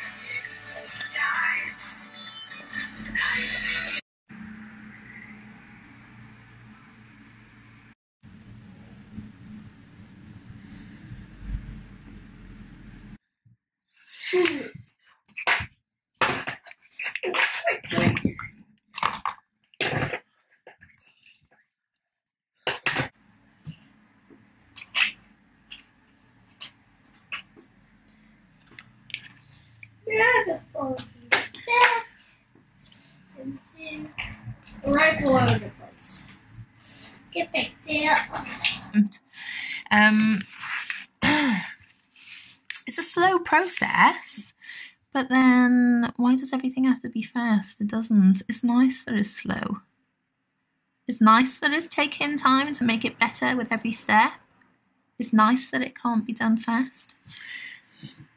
Beautiful. Right all over the place. Get back there. It's a slow process, but then why does everything have to be fast? It doesn't. It's nice that it's slow. It's nice that it's taking time to make it better with every step. It's nice that it can't be done fast.